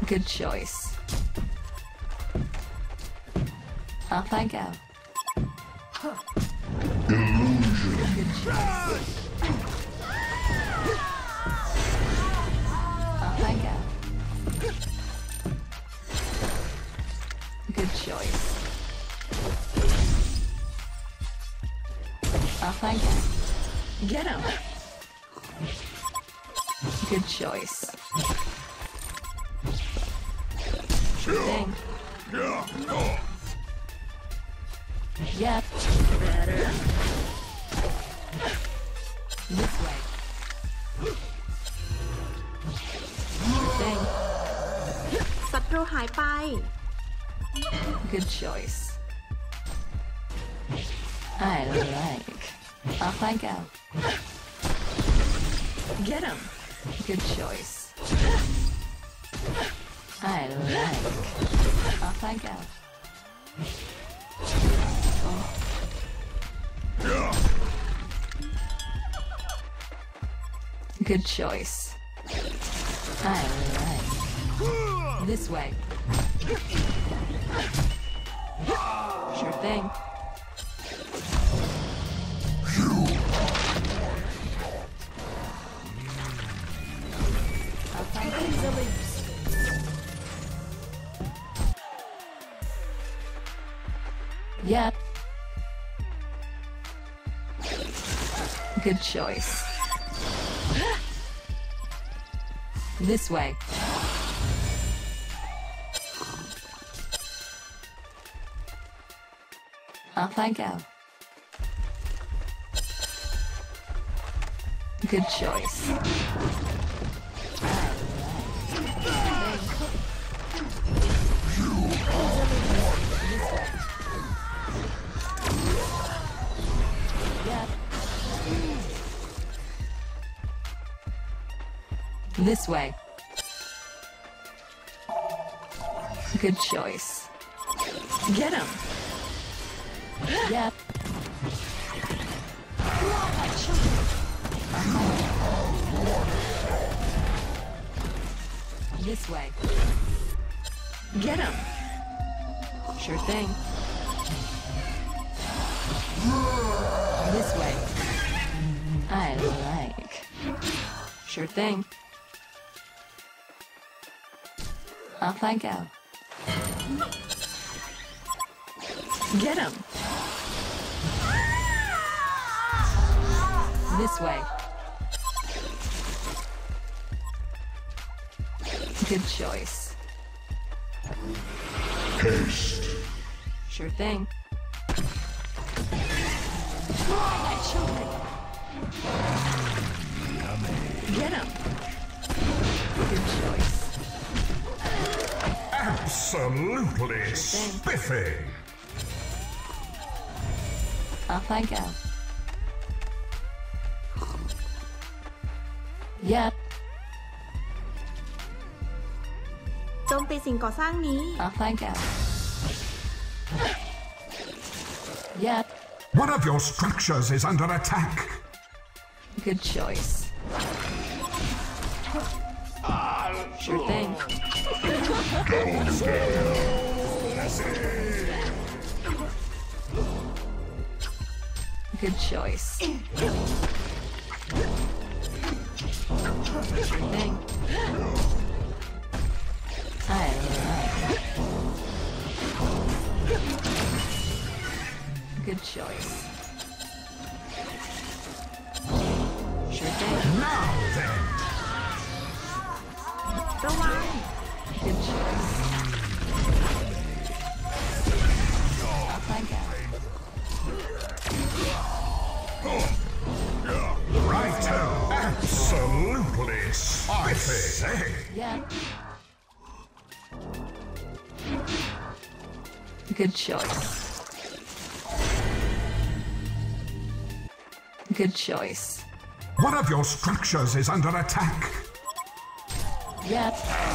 Good choice. Off I go. Illusion. Good choice. Off I go. Good choice. Off I go. Get him. Good choice. Sure thing. Yep. Better. This way. Sure thing. ศัตรูหายไป Good choice. I like. Off I go. Get him. Good choice. I like. Off I go. Good choice. I like. This way. Sure thing. Yep. Good choice. This way. Off I go. Good choice. This way. Good choice. Get him. Yep. This way. Get him. Sure thing. This way. I like. Sure thing. Off I go. Get him. This way. Good choice. Haste. Sure thing. Get him. Good choice. Absolutely spiffy. Off I go. Yep. โจมตีสิ่งก่อสร้างนี้ Off I go. Yep. One of your structures is under attack. Good choice. Sure thing. Good choice. Sure thing. I like. Good choice. Sure thing. Now then. ระวัง Good choice. Off I go. Righto. Absolutely spiffy. Yeah. Good choice. Good choice. One of your structures is under attack. Yep.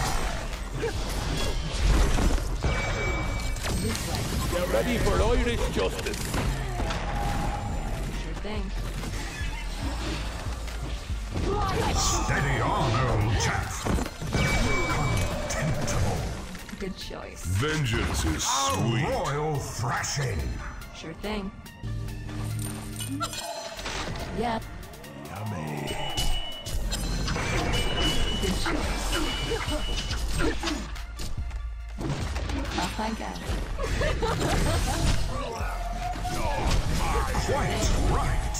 This way. Get ready for Irish justice. Sure thing. Steady on, old chap. Contemptible. Good choice. Vengeance is A sweet. royal thrashing. Sure thing. Yep. Yummy. Good choice. Off I go. Quite right.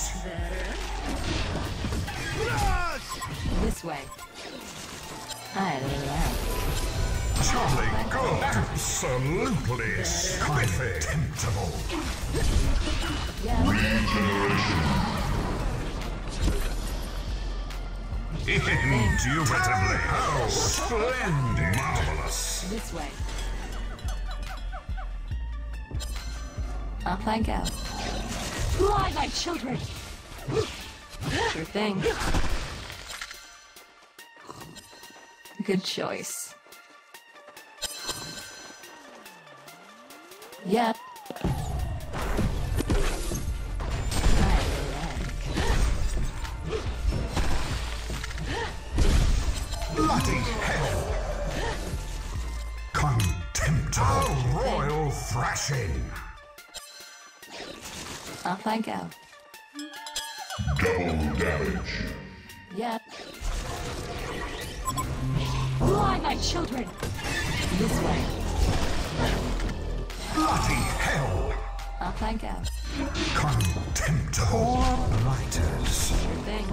This way. I love. Jolly good. Absolutely spiffy. Temptable. Indubitably. Oh, splendid. Marvelous. This way. Off I go. Fly, my children! Sure thing. Good choice. Yep. Bloody hell. Contemptible. A royal thrashing. Off I go. Double damage. Yep. Fly, my children! This way. Bloody hell. Off I go. Contemptible. Blighters. Sure thing.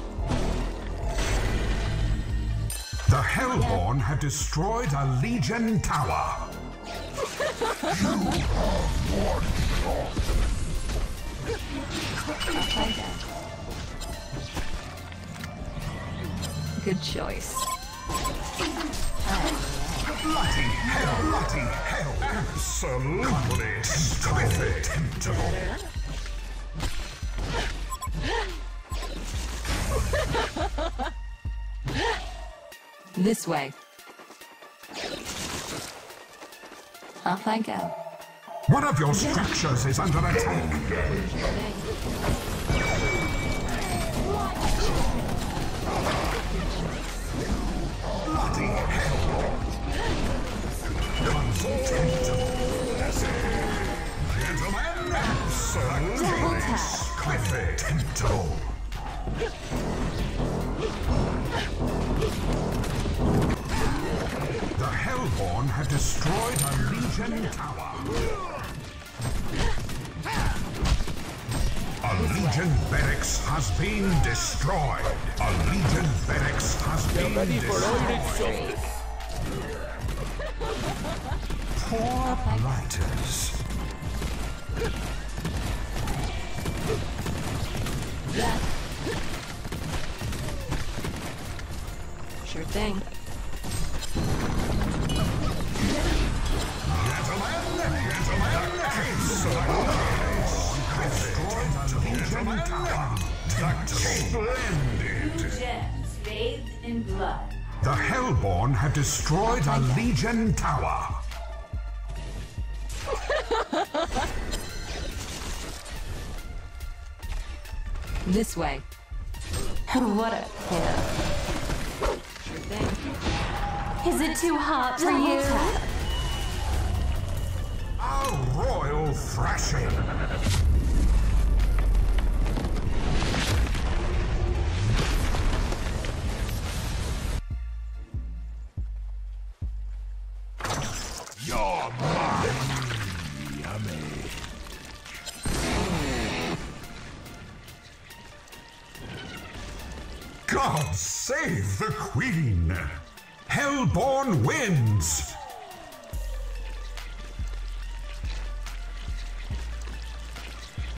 The Hellborn have destroyed a Legion tower. Off I go. Good choice. Bloody hell. Bloody hell. Absolutely spiffy. Temptable. This way. Off I go. One of your structures is under attack. Bloody hell. Contemptible. Gentlemen, absolutely spiffy. Temptable. The Hellborn have destroyed a Legion tower. A Legion barracks has been destroyed. A Legion barracks has been Ready for destroyed. Irish justice. Poor blighters. Yeah. Sure thing. Splendid. Gems bathed in blood. The Hellborn have destroyed a Legion tower. This way. What a kill. Sure thing. Is it too hot for you? A royal thrashing. You're mine. Yummy. God save the Queen. Hellborn wins.